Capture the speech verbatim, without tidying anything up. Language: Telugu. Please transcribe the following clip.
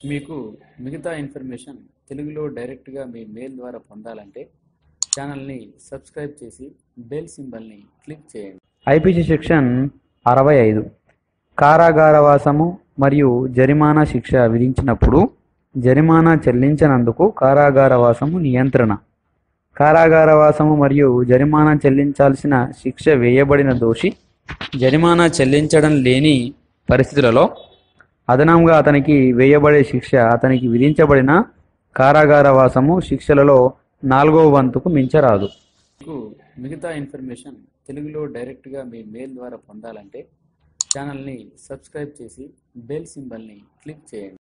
మీకు మిగతా ఇన్ఫర్మేషన్ తెలుగులో డైరెక్ట్గా మీ మెయిల్ ద్వారా పొందాలంటే ఛానల్ని సబ్స్క్రైబ్ చేసి బెల్ సింబల్ని క్లిక్ చేయండి. ఐపీసీ సెక్షన్ అరవై ఐదు కారాగారవాసము మరియు జరిమానా శిక్ష విధించినప్పుడు జరిమానా చెల్లించనందుకు కారాగారవాసము నియంత్రణ. కారాగారవాసము మరియు జరిమానా చెల్లించాల్సిన శిక్ష వేయబడిన దోషి జరిమానా చెల్లించడం లేని పరిస్థితులలో అదనంగా అతనికి వేయబడే శిక్ష అతనికి విధించబడిన కారాగారవాసము శిక్షలలో నాలుగో వంతుకు మించరాదు. మీకు మిగతా ఇన్ఫర్మేషన్ తెలుగులో డైరెక్ట్గా మీ మెయిల్ ద్వారా పొందాలంటే ఛానల్ని సబ్స్క్రైబ్ చేసి బెల్ సింబల్ని క్లిక్ చేయండి.